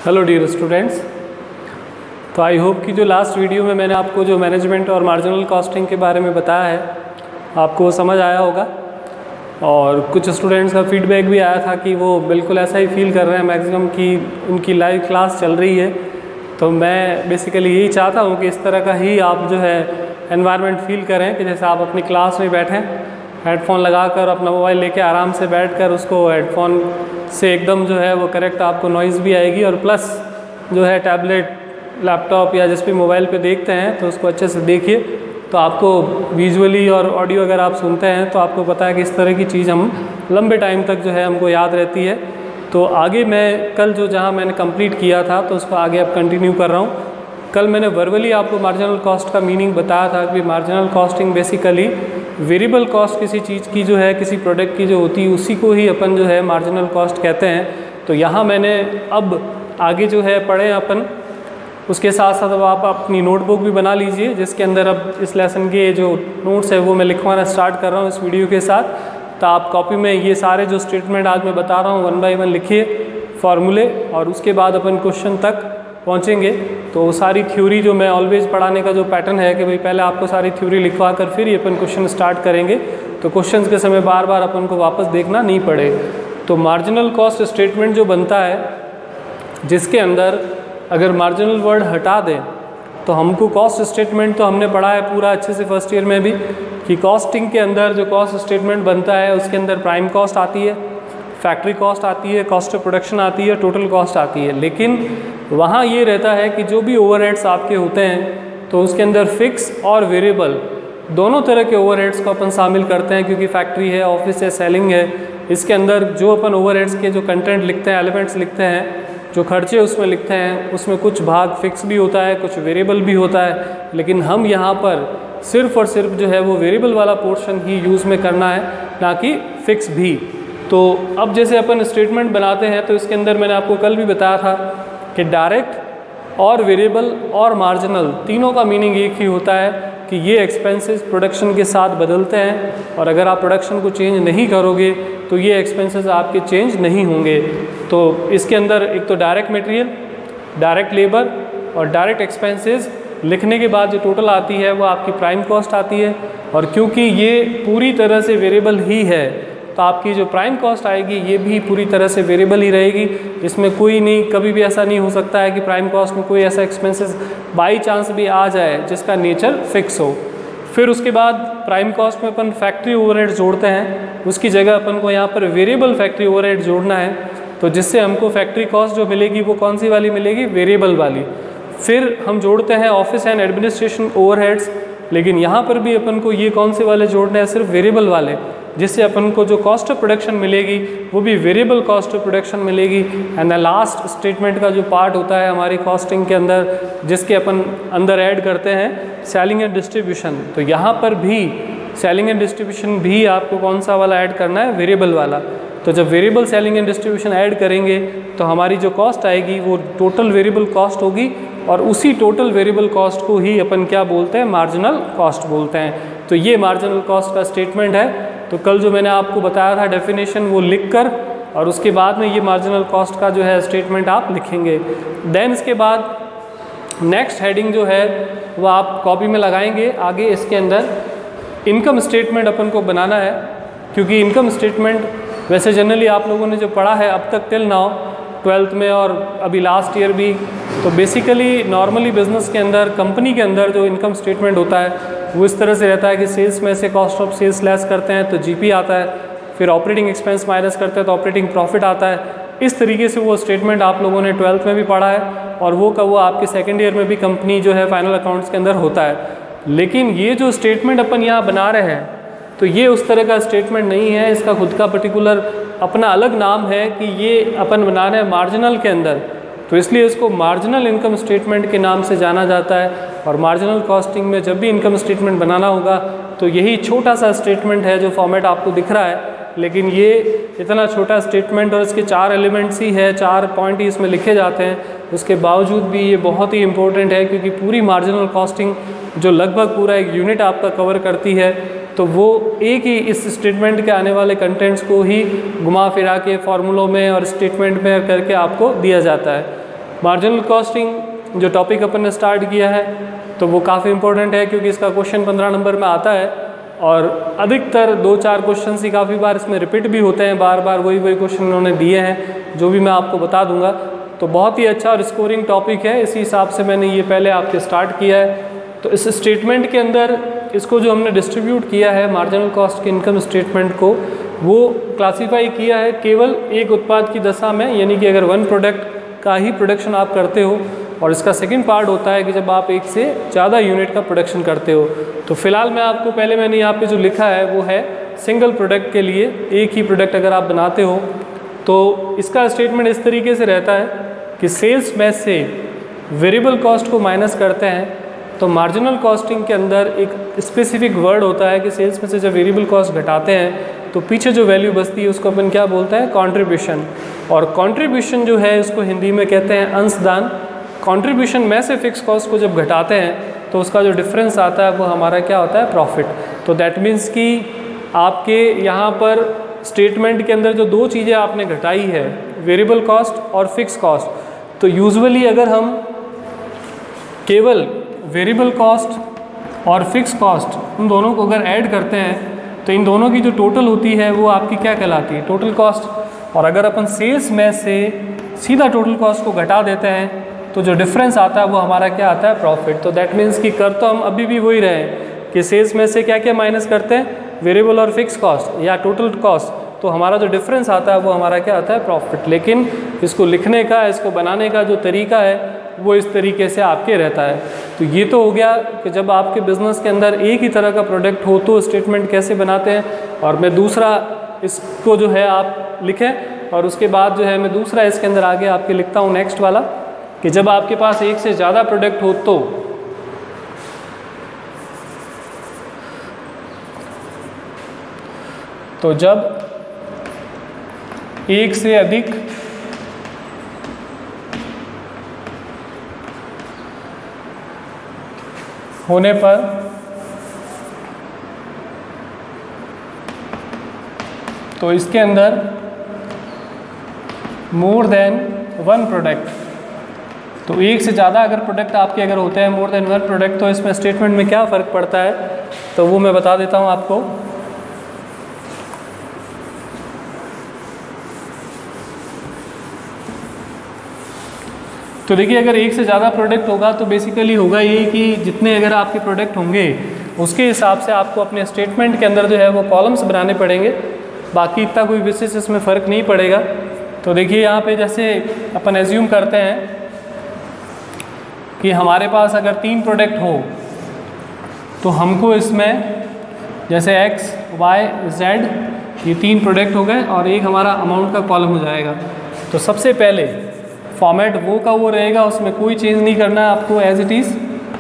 Hello dear students. तो I hope कि जो लास्ट वीडियो में मैंने आपको जो मैनेजमेंट और मार्जिनल कॉस्टिंग के बारे में बताया है आपको समझ आया होगा। और कुछ स्टूडेंट्स का फीडबैक भी आया था कि वो बिल्कुल ऐसा ही फील कर रहे हैं मैक्सिमम कि उनकी लाइव क्लास चल रही है। तो मैं बेसिकली यही चाहता हूँ कि इस तरह का ही आप जो है एनवायरनमेंट फील करें कि जैसे आप अपनी क्लास में बैठें, हेडफोन लगाकर अपना मोबाइल लेके आराम से बैठकर उसको हेडफोन से एकदम जो है वो करेक्ट आपको नॉइज़ भी आएगी, और प्लस जो है टैबलेट, लैपटॉप या जिस भी मोबाइल पे देखते हैं तो उसको अच्छे से देखिए। तो आपको विजुअली और ऑडियो अगर आप सुनते हैं तो आपको पता है कि इस तरह की चीज़ हम लंबे टाइम तक जो है हमको याद रहती है। तो आगे मैं कल जो जहाँ मैंने कंप्लीट किया था तो उसको आगे अब कंटिन्यू कर रहा हूँ। कल मैंने वर्बली आपको मार्जिनल कॉस्ट का मीनिंग बताया था कि marginal costing basically variable cost किसी चीज़ की जो है, किसी प्रोडक्ट की जो होती है उसी को ही अपन जो है मार्जिनल कॉस्ट कहते हैं। तो यहाँ मैंने अब आगे जो है पढ़े अपन, उसके साथ साथ अब आप अपनी नोटबुक भी बना लीजिए जिसके अंदर अब इस लेसन के जो नोट्स है वो मैं लिखवाना स्टार्ट कर रहा हूँ इस वीडियो के साथ। तो आप कॉपी में ये सारे जो स्टेटमेंट आज मैं बता रहा हूँ 1 बाय 1 लिखिए, फार्मूले, और उसके बाद अपन क्वेश्चन तक पहुँचेंगे। तो सारी थ्योरी जो मैं ऑलवेज पढ़ाने का जो पैटर्न है कि भाई पहले आपको सारी थ्योरी लिखवा कर फिर ही अपन क्वेश्चन स्टार्ट करेंगे, तो क्वेश्चंस के समय बार बार अपन को वापस देखना नहीं पड़े। तो मार्जिनल कॉस्ट स्टेटमेंट जो बनता है जिसके अंदर अगर मार्जिनल वर्ड हटा दें तो हमको कॉस्ट स्टेटमेंट तो हमने पढ़ा है पूरा अच्छे से फर्स्ट ईयर में भी कि कॉस्टिंग के अंदर जो कॉस्ट स्टेटमेंट बनता है उसके अंदर प्राइम कॉस्ट आती है, फैक्ट्री कॉस्ट आती है, कॉस्ट ऑफ प्रोडक्शन आती है, टोटल कॉस्ट आती है। लेकिन वहाँ ये रहता है कि जो भी ओवरहेड्स आपके होते हैं तो उसके अंदर फिक्स और वेरिएबल दोनों तरह के ओवरहेड्स को अपन शामिल करते हैं, क्योंकि फैक्ट्री है, ऑफिस है, सेलिंग है। इसके अंदर जो अपन ओवरहेड्स के जो कंटेंट लिखते हैं, एलिमेंट्स लिखते हैं, जो खर्चे उसमें लिखते हैं, उसमें कुछ भाग फिक्स भी होता है, कुछ वेरिएबल भी होता है। लेकिन हम यहाँ पर सिर्फ और सिर्फ जो है वो वेरिएबल वाला पोर्शन ही यूज़ में करना है, ना कि फिक्स भी। तो अब जैसे अपन स्टेटमेंट बनाते हैं तो इसके अंदर मैंने आपको कल भी बताया था कि डायरेक्ट और वेरिएबल और मार्जिनल तीनों का मीनिंग एक ही होता है कि ये एक्सपेंसेस प्रोडक्शन के साथ बदलते हैं, और अगर आप प्रोडक्शन को चेंज नहीं करोगे तो ये एक्सपेंसेस आपके चेंज नहीं होंगे। तो इसके अंदर एक तो डायरेक्ट मटेरियल, डायरेक्ट लेबर और डायरेक्ट एक्सपेंसेस लिखने के बाद जो टोटल आती है वो आपकी प्राइम कॉस्ट आती है। और क्योंकि ये पूरी तरह से वेरिएबल ही है तो आपकी जो प्राइम कॉस्ट आएगी ये भी पूरी तरह से वेरिएबल ही रहेगी। इसमें कोई नहीं, कभी भी ऐसा नहीं हो सकता है कि प्राइम कॉस्ट में कोई ऐसा एक्सपेंसेस बाई चांस भी आ जाए जिसका नेचर फिक्स हो। फिर उसके बाद प्राइम कॉस्ट में अपन फैक्ट्री ओवरहेड जोड़ते हैं, उसकी जगह अपन को यहाँ पर वेरिएबल फैक्ट्री ओवरहेड जोड़ना है। तो जिससे हमको फैक्ट्री कॉस्ट जो मिलेगी वो कौन सी वाली मिलेगी? वेरिएबल वाली। फिर हम जोड़ते हैं ऑफिस एंड एडमिनिस्ट्रेशन ओवरहेड्स, लेकिन यहाँ पर भी अपन को ये कौन से वाले जोड़ने हैं? सिर्फ वेरिएबल वाले, जिससे अपन को जो कॉस्ट ऑफ प्रोडक्शन मिलेगी वो भी वेरिएबल कॉस्ट ऑफ प्रोडक्शन मिलेगी। एंड द लास्ट स्टेटमेंट का जो पार्ट होता है हमारी कॉस्टिंग के अंदर जिसके अपन अंदर ऐड करते हैं सेलिंग एंड डिस्ट्रीब्यूशन। तो यहाँ पर भी सेलिंग एंड डिस्ट्रीब्यूशन भी आपको कौन सा वाला ऐड करना है? वेरिएबल वाला। तो जब variable selling and distribution add करेंगे तो हमारी जो कॉस्ट आएगी वो टोटल वेरिएबल कॉस्ट होगी, और उसी टोटल वेरिएबल कॉस्ट को ही अपन क्या बोलते हैं? मार्जिनल कॉस्ट बोलते हैं। तो ये मार्जिनल कॉस्ट का स्टेटमेंट है। तो कल जो मैंने आपको बताया था डेफिनेशन वो लिखकर और उसके बाद में ये मार्जिनल कॉस्ट का जो है स्टेटमेंट आप लिखेंगे। देन इसके बाद नेक्स्ट हेडिंग जो है वो आप कॉपी में लगाएंगे। आगे इसके अंदर इनकम स्टेटमेंट अपन को बनाना है, क्योंकि इनकम स्टेटमेंट वैसे जनरली आप लोगों ने जो पढ़ा है अब तक टिल नाउ 12th में और अभी लास्ट ईयर भी, तो बेसिकली नॉर्मली बिजनेस के अंदर, कंपनी के अंदर जो इनकम स्टेटमेंट होता है वो इस तरह से रहता है कि सेल्स में से कॉस्ट ऑफ सेल्स लेस करते हैं तो जीपी आता है, फिर ऑपरेटिंग एक्सपेंस माइनस करते हैं तो ऑपरेटिंग प्रॉफिट आता है। इस तरीके से वो स्टेटमेंट आप लोगों ने 12th में भी पढ़ा है, और वो का वो आपके सेकेंड ईयर में भी कंपनी जो है फाइनल अकाउंट्स के अंदर होता है। लेकिन ये जो स्टेटमेंट अपन यहाँ बना रहे हैं तो ये उस तरह का स्टेटमेंट नहीं है, इसका खुद का पर्टिकुलर अपना अलग नाम है कि ये अपन बना रहे हैं मार्जिनल के अंदर, तो इसलिए इसको मार्जिनल इनकम स्टेटमेंट के नाम से जाना जाता है। और मार्जिनल कॉस्टिंग में जब भी इनकम स्टेटमेंट बनाना होगा तो यही छोटा सा स्टेटमेंट है जो फॉर्मेट आपको दिख रहा है, लेकिन ये इतना छोटा स्टेटमेंट और इसके 4 एलिमेंट्स ही है, 4 पॉइंट ही इसमें लिखे जाते हैं, उसके बावजूद भी ये बहुत ही इंपॉर्टेंट है, क्योंकि पूरी मार्जिनल कॉस्टिंग जो लगभग पूरा एक यूनिट आपका कवर करती है तो वो एक ही इस स्टेटमेंट के आने वाले कंटेंट्स को ही घुमा फिरा के फॉर्मूलों में और स्टेटमेंट में करके आपको दिया जाता है। मार्जिनल कॉस्टिंग जो टॉपिक अपन ने स्टार्ट किया है तो वो काफ़ी इंपॉर्टेंट है, क्योंकि इसका क्वेश्चन 15 नंबर में आता है और अधिकतर 2-4 क्वेश्चन ही काफ़ी बार इसमें रिपीट भी होते हैं, बार बार वही क्वेश्चन उन्होंने दिए हैं जो भी मैं आपको बता दूंगा। तो बहुत ही अच्छा और स्कोरिंग टॉपिक है, इसी हिसाब से मैंने ये पहले आपके स्टार्ट किया है। तो इस स्टेटमेंट के अंदर इसको जो हमने डिस्ट्रीब्यूट किया है मार्जिनल कॉस्ट के इनकम स्टेटमेंट को, वो क्लासीफाई किया है केवल एक उत्पाद की दशा में, यानी कि अगर वन प्रोडक्ट का ही प्रोडक्शन आप करते हो, और इसका सेकंड पार्ट होता है कि जब आप एक से ज़्यादा यूनिट का प्रोडक्शन करते हो। तो फिलहाल मैं आपको पहले मैंने यहाँ पे जो लिखा है वो है सिंगल प्रोडक्ट के लिए, एक ही प्रोडक्ट अगर आप बनाते हो तो इसका स्टेटमेंट इस तरीके से रहता है कि सेल्स में से वेरिएबल कॉस्ट को माइनस करते हैं। तो मार्जिनल कॉस्टिंग के अंदर एक स्पेसिफिक वर्ड होता है कि सेल्स में से जब वेरिएबल कॉस्ट घटाते हैं तो पीछे जो वैल्यू बचती है उसको अपन क्या बोलते हैं, कंट्रीब्यूशन। और कंट्रीब्यूशन जो है उसको हिंदी में कहते हैं अंशदान। कंट्रीब्यूशन में से फिक्स कॉस्ट को जब घटाते हैं तो उसका जो डिफरेंस आता है वो हमारा क्या होता है, प्रॉफिट। तो दैट मीन्स कि आपके यहाँ पर स्टेटमेंट के अंदर जो दो चीज़ें आपने घटाई है, वेरिएबल कॉस्ट और फिक्स कॉस्ट, तो यूजुअली अगर हम केवल वेरिएबल कॉस्ट और फिक्स कॉस्ट उन दोनों को अगर ऐड करते हैं तो इन दोनों की जो टोटल होती है वो आपकी क्या कहलाती है, टोटल कॉस्ट। और अगर अपन सेल्स में से सीधा टोटल कॉस्ट को घटा देते हैं तो जो डिफरेंस आता है वो हमारा क्या आता है, प्रॉफिट। तो दैट मीन्स कि कर तो हम अभी भी वही रहे हैं कि सेल्स में से क्या क्या माइनस करते हैं, वेरिएबल और फिक्स कॉस्ट या टोटल कॉस्ट, तो हमारा जो डिफरेंस आता है वो हमारा क्या आता है, प्रॉफिट। लेकिन इसको लिखने का, इसको बनाने का जो तरीका है वो इस तरीके से आपके रहता है। तो ये तो हो गया कि जब आपके बिजनेस के अंदर एक ही तरह का प्रोडक्ट हो तो स्टेटमेंट कैसे बनाते हैं। और मैं दूसरा इसको जो है आप लिखें, और उसके बाद जो है मैं दूसरा इसके अंदर आगे आपके लिखता हूँ नेक्स्ट वाला, कि जब आपके पास एक से ज़्यादा प्रोडक्ट हो तो जब एक से अधिक होने पर तो इसके अंदर मोर देन वन प्रोडक्ट, तो एक से ज़्यादा अगर प्रोडक्ट आपके अगर होते हैं मोर देन वन प्रोडक्ट, तो इसमें स्टेटमेंट में क्या फ़र्क पड़ता है तो वो मैं बता देता हूँ आपको। तो देखिए, अगर एक से ज़्यादा प्रोडक्ट होगा तो बेसिकली होगा ये कि जितने अगर आपके प्रोडक्ट होंगे उसके हिसाब से आपको अपने स्टेटमेंट के अंदर जो है वो कॉलम्स बनाने पड़ेंगे, बाकी इतना कोई विशेष इसमें फ़र्क नहीं पड़ेगा। तो देखिए यहाँ पे जैसे अपन एज्यूम करते हैं कि हमारे पास अगर 3 प्रोडक्ट हो तो हमको इसमें जैसे x, y, z ये 3 प्रोडक्ट हो गए और एक हमारा अमाउंट का कॉलम हो जाएगा। तो सबसे पहले फॉर्मेट वो का वो रहेगा, उसमें कोई चेंज नहीं करना है आपको, एज इट इज़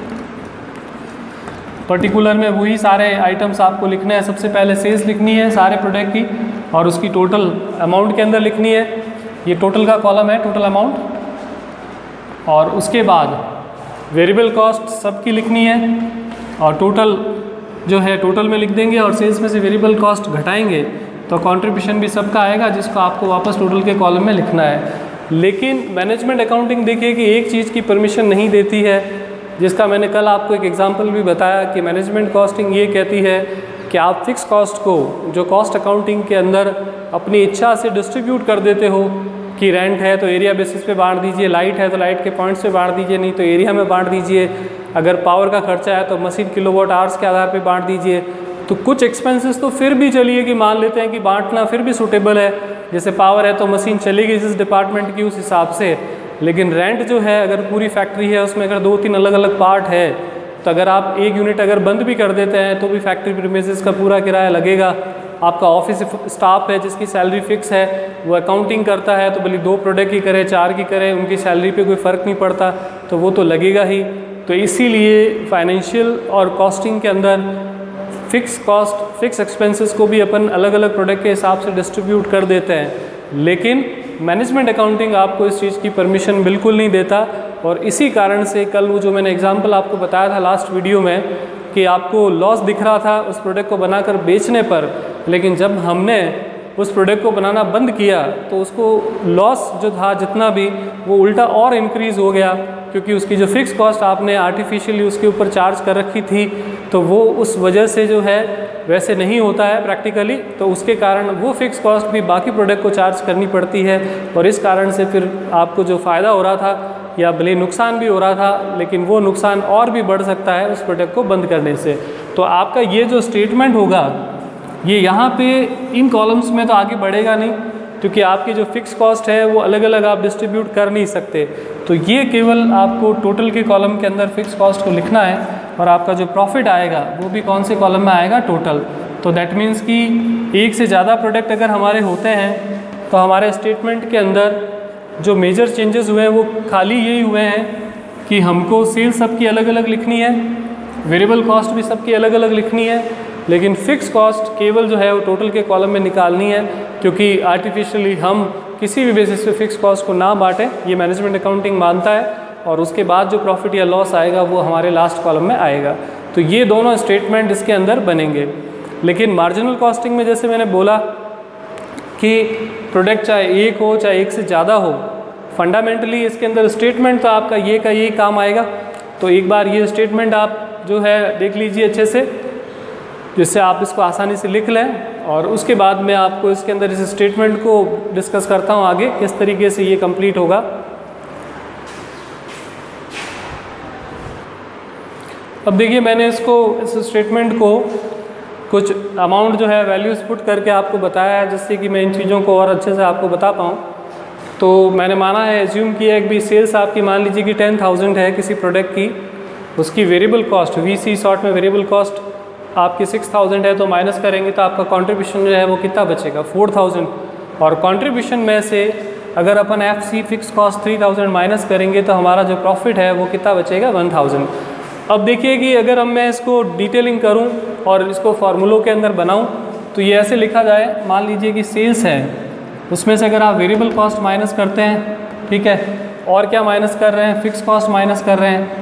पर्टिकुलर में वही सारे आइटम्स आपको लिखने हैं। सबसे पहले सेल्स लिखनी है सारे प्रोडक्ट की और उसकी टोटल अमाउंट के अंदर लिखनी है, ये टोटल का कॉलम है, टोटल अमाउंट। और उसके बाद वेरिएबल कॉस्ट सबकी लिखनी है और टोटल जो है टोटल में लिख देंगे, और सेल्स में से वेरिएबल कॉस्ट घटाएंगे तो कंट्रीब्यूशन भी सबका आएगा, जिसको आपको वापस टोटल के कॉलम में लिखना है। लेकिन मैनेजमेंट अकाउंटिंग देखिए कि एक चीज़ की परमिशन नहीं देती है, जिसका मैंने कल आपको एक एग्जांपल भी बताया कि मैनेजमेंट कॉस्टिंग ये कहती है कि आप फिक्स कॉस्ट को जो कॉस्ट अकाउंटिंग के अंदर अपनी इच्छा से डिस्ट्रीब्यूट कर देते हो कि रेंट है तो एरिया बेसिस पे बांट दीजिए, लाइट है तो लाइट के पॉइंट्स पे बांट दीजिए, नहीं तो एरिया में बांट दीजिए, अगर पावर का खर्चा है तो मशीन किलोवाट आवर्स के आधार पे बांट दीजिए। तो कुछ एक्सपेंसेस तो फिर भी चलिए कि मान लेते हैं कि बांटना फिर भी सूटेबल है, जैसे पावर है तो मशीन चलेगी जिस डिपार्टमेंट की उस हिसाब से। लेकिन रेंट जो है अगर पूरी फैक्ट्री है उसमें अगर 2-3 अलग अलग पार्ट है तो अगर आप एक यूनिट अगर बंद भी कर देते हैं तो भी फैक्ट्री प्रीमिसेस का पूरा किराया लगेगा। आपका ऑफिस स्टाफ है जिसकी सैलरी फिक्स है, वो अकाउंटिंग करता है तो भले 2 प्रोडक्ट की करे 4 की करे, उनकी सैलरी पे कोई फ़र्क नहीं पड़ता, तो वो तो लगेगा ही। तो इसीलिए फाइनेंशियल और कॉस्टिंग के अंदर फिक्स कॉस्ट, फिक्स एक्सपेंसेस को भी अपन अलग अलग प्रोडक्ट के हिसाब से डिस्ट्रीब्यूट कर देते हैं। लेकिन मैनेजमेंट अकाउंटिंग आपको इस चीज़ की परमिशन बिल्कुल नहीं देता, और इसी कारण से कल वो जो मैंने एग्जांपल आपको बताया था लास्ट वीडियो में कि आपको लॉस दिख रहा था उस प्रोडक्ट को बनाकर बेचने पर, लेकिन जब हमने उस प्रोडक्ट को बनाना बंद किया तो उसको लॉस जो था जितना भी वो उल्टा और इंक्रीज़ हो गया, क्योंकि उसकी जो फिक्स कॉस्ट आपने आर्टिफिशियली उसके ऊपर चार्ज कर रखी थी तो वो उस वजह से जो है वैसे नहीं होता है प्रैक्टिकली, तो उसके कारण वो फिक्स कॉस्ट भी बाकी प्रोडक्ट को चार्ज करनी पड़ती है और इस कारण से फिर आपको जो फ़ायदा हो रहा था या भले नुकसान भी हो रहा था, लेकिन वो नुकसान और भी बढ़ सकता है उस प्रोडक्ट को बंद करने से। तो आपका ये जो स्टेटमेंट होगा ये यहाँ पे इन कॉलम्स में तो आगे बढ़ेगा नहीं, क्योंकि आपकी जो फिक्स कॉस्ट है वो अलग अलग आप डिस्ट्रीब्यूट कर नहीं सकते। तो ये केवल आपको टोटल के कॉलम के अंदर फिक्स कॉस्ट को लिखना है और आपका जो प्रॉफिट आएगा वो भी कौन से कॉलम में आएगा, टोटल। तो दैट मीन्स कि एक से ज़्यादा प्रोडक्ट अगर हमारे होते हैं तो हमारे स्टेटमेंट के अंदर जो मेजर चेंजेस हुए हैं वो खाली यही हुए हैं कि हमको सेल्स सबकी अलग अलग लिखनी है, वेरिएबल कॉस्ट भी सबकी अलग अलग लिखनी है, लेकिन फिक्स कॉस्ट केवल जो है वो टोटल के कॉलम में निकालनी है, क्योंकि आर्टिफिशियली हम किसी भी बेसिस पे फिक्स कॉस्ट को ना बांटें, ये मैनेजमेंट अकाउंटिंग मानता है, और उसके बाद जो प्रॉफिट या लॉस आएगा वो हमारे लास्ट कॉलम में आएगा। तो ये दोनों स्टेटमेंट इसके अंदर बनेंगे। लेकिन मार्जिनल कॉस्टिंग में जैसे मैंने बोला कि प्रोडक्ट चाहे एक हो चाहे एक से ज़्यादा हो, फंडामेंटली इसके अंदर स्टेटमेंट तो आपका ये का ये काम आएगा। तो एक बार ये स्टेटमेंट आप जो है देख लीजिए अच्छे से, जिससे आप इसको आसानी से लिख लें, और उसके बाद मैं आपको इसके अंदर इस स्टेटमेंट को डिस्कस करता हूँ आगे किस तरीके से ये कंप्लीट होगा। अब देखिए मैंने इसको इस स्टेटमेंट को कुछ अमाउंट जो है वैल्यूज़ पुट करके आपको बताया है, जिससे कि मैं इन चीज़ों को और अच्छे से आपको बता पाऊँ। तो मैंने माना है, एज्यूम किया है कि सेल्स आपकी मान लीजिए कि 10,000 है किसी प्रोडक्ट की, उसकी वेरिएबल कॉस्ट VC शॉर्ट में वेरिएबल कॉस्ट आपकी 6,000 है, तो माइनस करेंगे तो आपका कंट्रीब्यूशन जो है वो कितना बचेगा, 4,000। और कंट्रीब्यूशन में से अगर अपन FC फिक्स कॉस्ट 3,000 माइनस करेंगे तो हमारा जो प्रॉफिट है वो कितना बचेगा, 1,000। अब देखिए कि अगर हम मैं इसको डिटेलिंग करूं और इसको फार्मूलों के अंदर बनाऊं तो ये ऐसे लिखा जाए, मान लीजिए कि सेल्स है, उसमें से अगर आप वेरिएबल कॉस्ट माइनस करते हैं, ठीक है, और क्या माइनस कर रहे हैं, फिक्स कॉस्ट माइनस कर रहे हैं,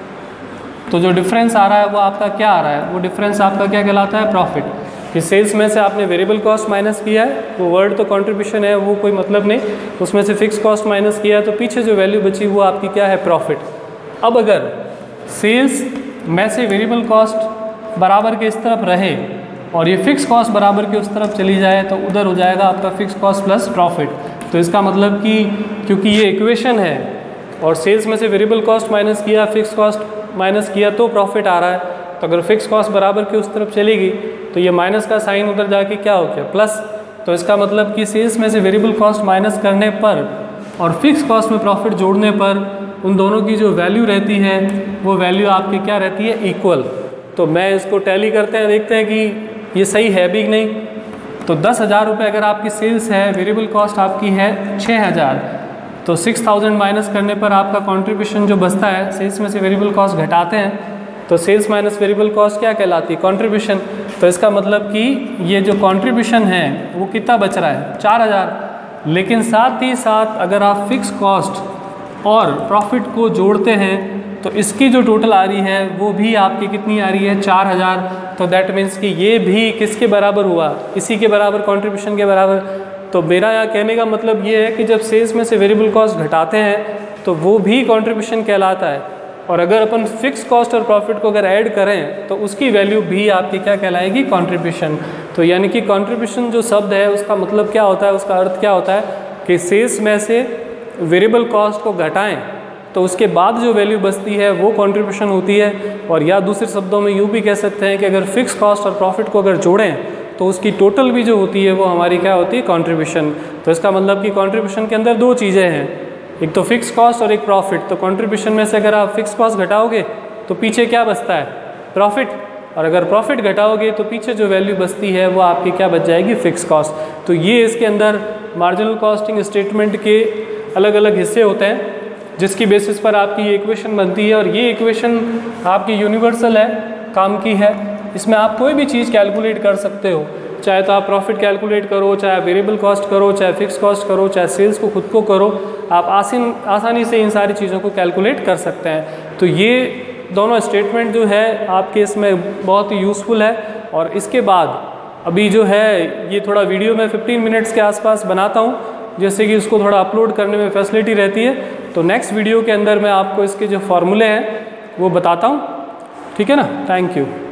तो जो डिफरेंस आ रहा है वो आपका क्या आ रहा है, वो डिफरेंस आपका क्या कहलाता है, प्रॉफिट। कि सेल्स में से आपने वेरिएबल कॉस्ट माइनस किया है, वो वर्ड तो कंट्रीब्यूशन है, वो कोई मतलब नहीं, उसमें से फिक्स कॉस्ट माइनस किया है, तो पीछे जो वैल्यू बची वो आपकी क्या है, प्रॉफिट। अब अगर सेल्स में से वेरिएबल कॉस्ट बराबर के इस तरफ रहे और ये फिक्स कॉस्ट बराबर के उस तरफ चली जाए तो उधर हो जाएगा आपका फिक्स कॉस्ट प्लस प्रॉफिट। तो इसका मतलब कि क्योंकि ये इक्वेशन है और सेल्स में से वेरिएबल कॉस्ट माइनस किया, फिक्स कॉस्ट माइनस किया तो प्रॉफिट आ रहा है, तो अगर फिक्स कॉस्ट बराबर के उस तरफ चलेगी तो ये माइनस का साइन उधर जाके क्या हो गया, प्लस। तो इसका मतलब कि सेल्स में से वेरिएबल कॉस्ट माइनस करने पर और फिक्स कॉस्ट में प्रॉफिट जोड़ने पर उन दोनों की जो वैल्यू रहती है वो वैल्यू आपकी क्या रहती है, इक्वल। तो मैं इसको टैली करते हैं, देखते हैं कि ये सही है भी नहीं। तो 10,000 रुपये अगर आपकी सेल्स है, वेरिएबल कॉस्ट आपकी है 6,000, तो 6,000 माइनस करने पर आपका कंट्रीब्यूशन जो बचता है, सेल्स में से वेरिएबल कॉस्ट घटाते हैं तो सेल्स माइनस वेरिएबल कॉस्ट क्या कहलाती है, कंट्रीब्यूशन। तो इसका मतलब कि ये जो कंट्रीब्यूशन है वो कितना बच रहा है, 4,000। लेकिन साथ ही साथ अगर आप फिक्स कॉस्ट और प्रॉफिट को जोड़ते हैं तो इसकी जो टोटल आ रही है वो भी आपकी कितनी आ रही है, 4,000। तो दैट मीन्स कि ये भी किसके बराबर हुआ, इसी के बराबर, कंट्रीब्यूशन के बराबर। तो मेरा यहाँ कहने का मतलब ये है कि जब सेल्स में से वेरिएबल कॉस्ट घटाते हैं तो वो भी कंट्रीब्यूशन कहलाता है, और अगर अपन फिक्स कॉस्ट और प्रॉफिट को अगर ऐड करें तो उसकी वैल्यू भी आपकी क्या कहलाएगी, कंट्रीब्यूशन। तो यानी कि कंट्रीब्यूशन जो शब्द है उसका मतलब क्या होता है, उसका अर्थ क्या होता है कि सेल्स में से वेरिएबल कॉस्ट को घटाएं तो उसके बाद जो वैल्यू बचती है वो कंट्रीब्यूशन होती है। और या दूसरे शब्दों में यूँ भी कह सकते हैं कि अगर फिक्स कॉस्ट और प्रॉफिट को अगर जोड़ें तो उसकी टोटल भी जो होती है वो हमारी क्या होती है, कंट्रीब्यूशन। तो इसका मतलब कि कंट्रीब्यूशन के अंदर दो चीज़ें हैं, एक तो फिक्स कॉस्ट और एक प्रॉफिट। तो कंट्रीब्यूशन में से अगर आप फिक्स कॉस्ट घटाओगे तो पीछे क्या बचता है, प्रॉफिट, और अगर प्रॉफिट घटाओगे तो पीछे जो वैल्यू बचती है वो आपकी क्या बच जाएगी, फिक्स कॉस्ट। तो ये इसके अंदर मार्जिनल कॉस्टिंग स्टेटमेंट के अलग अलग हिस्से होते हैं जिसकी बेसिस पर आपकी ये इक्वेशन बनती है। और ये इक्वेशन आपकी यूनिवर्सल है, काम की है, इसमें आप कोई भी चीज़ कैलकुलेट कर सकते हो, चाहे तो आप प्रॉफिट कैलकुलेट करो, चाहे वेरिएबल कॉस्ट करो, चाहे फिक्स कॉस्ट करो, चाहे सेल्स को खुद को करो, आप आसानी से इन सारी चीज़ों को कैलकुलेट कर सकते हैं। तो ये दोनों स्टेटमेंट जो है आपके इसमें बहुत ही यूज़फुल है। और इसके बाद अभी जो है ये थोड़ा वीडियो में 15 मिनट्स के आसपास बनाता हूँ, जैसे कि उसको थोड़ा अपलोड करने में फैसिलिटी रहती है। तो नेक्स्ट वीडियो के अंदर मैं आपको इसके जो फॉर्मूले हैं वो बताता हूँ, ठीक है ना। Thank you.